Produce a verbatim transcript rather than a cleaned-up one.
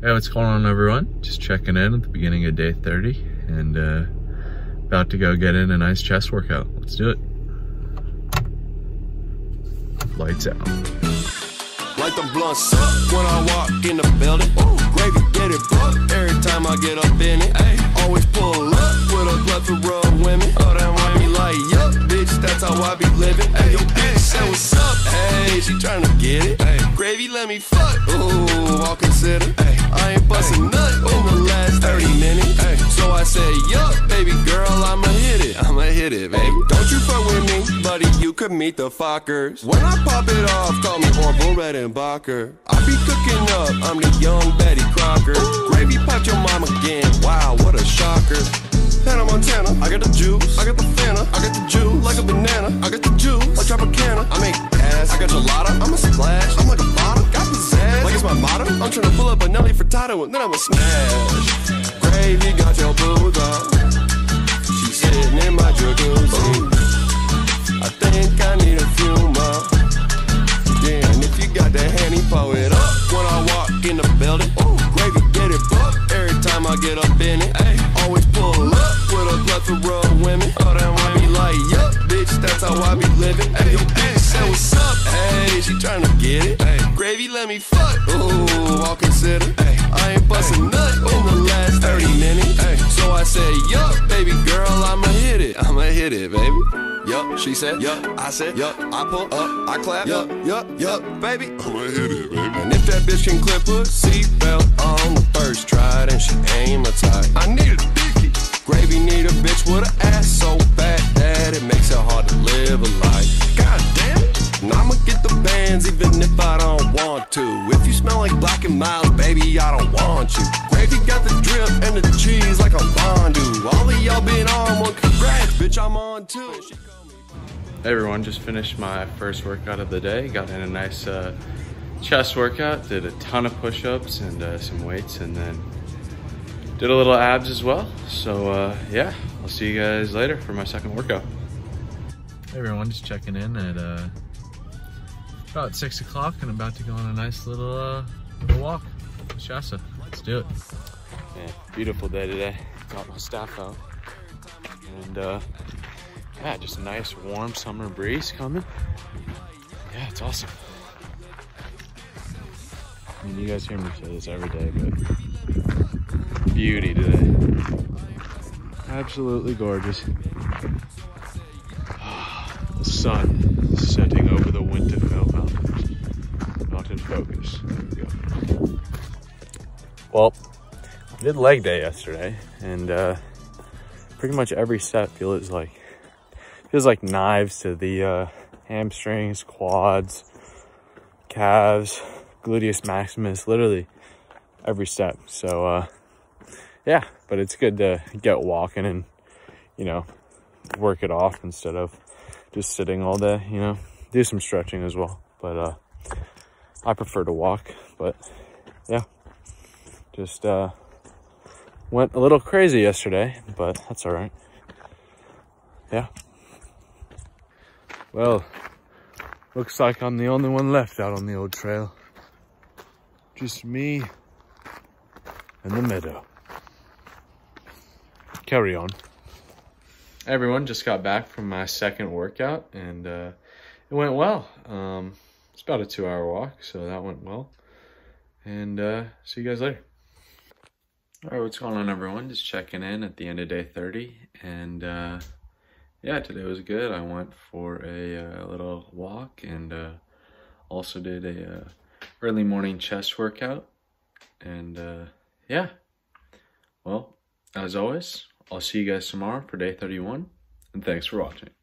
Hey, what's going on, everyone? Just checking in at the beginning of day thirty and uh, about to go get in a nice chest workout. Let's do it. Lights out. Light the blunts up when I walk in the building. Ooh, gravy get it buck every time I get up in it. Ay, always pull up with a plethora of women. Oh, that why me like, yup, bitch, that's how I be living. Ay, yo, bitch, say what's up? Hey, she tryna get it. Ay, gravy, let me fuck. Ooh, I'll consider. Ay, I ain't bustin' nut in the last thirty minutes. Ay, so I say, yup, baby girl, I'ma hit it. I'ma hit it, baby. Don't you fuck with me, buddy, you could meet the fuckers. When I pop it off, call me Orville Red and Bacher. I be cooking up, I'm the young Betty Crocker. Gravy popped your mom again, wow, what a shocker. Hannah Montana, I got the juice, I got the Fanta, I got the juice, like a banana, I got the juice, like Tropicana. I make ass, I got gelato, I'm a splash, I'm like a bottle, got pizzazz, like it's my motto. I'm tryna pull up a Nelly Furtado and then I'ma smash. Gravy got your booze up, she's sitting in my jacuzzi. I think I need a few more. Yeah, and if you got that handy, pull it up when I walk in the building. Ooh, gravy get it buck every time I get up in it. Ay, always pull up with a plethora of women. Oh, that why me like, yup, bitch, that's how I be living. Ay, yo, bitch, say what's up? Hey, she tryna get it. Ay, gravy, let me fuck. Ooh, I'll consider. Ay, I ain't bustin' nut in the last thirty minutes. Ay, so I say, yup, baby girl, I'ma hit it. I'ma hit it, baby. Yup, she said, yup, I said, yup, I pull up, I clap, yup, yup, yup, baby, I'ma hit it, baby. And if that bitch can clip her seatbelt on the first try, then she ain't my type. I need a dickie. Gravy need a bitch with an ass so fat that it makes it hard to live a life. God damn it, and I'ma get the bands even if I don't want to. If you smell like Black and Mild, baby, I don't want you. Gravy got the drip and the cheese like a fondue. All of y'all been on one, congrats, bitch, I'm on too. Hey everyone, just finished my first workout of the day. Got in a nice uh, chest workout, did a ton of push-ups and uh, some weights, and then did a little abs as well. So uh, yeah, I'll see you guys later for my second workout. Hey everyone, just checking in at uh, about six o'clock and about to go on a nice little, uh, little walk with Shasta. Let's do it. Yeah, beautiful day today. Got my staff out. And uh, yeah, just a nice warm summer breeze coming. Yeah, it's awesome. I mean, you guys hear me say this every day, but beauty today. Absolutely gorgeous. The sun setting over the Winterfell Mountains. Not in focus. There we go. Well, I did leg day yesterday, and uh, pretty much every set feels like feels like knives to the uh, hamstrings, quads, calves, gluteus maximus, literally every step. So uh, yeah, but it's good to get walking and, you know, work it off instead of just sitting all day, you know, do some stretching as well. But uh, I prefer to walk, but yeah, just uh, went a little crazy yesterday, but that's all right. Yeah. Well, looks like I'm the only one left out on the old trail. Just me and the meadow. Carry on. Hey everyone, just got back from my second workout and uh, it went well. Um, it's about a two hour walk, so that went well. And uh, see you guys later. All right, what's going on everyone? Just checking in at the end of day thirty, and uh, yeah, today was good. I went for a uh, little walk and uh, also did a uh, early morning chest workout. And uh, yeah, well, as always, I'll see you guys tomorrow for day thirty-one, and thanks for watching.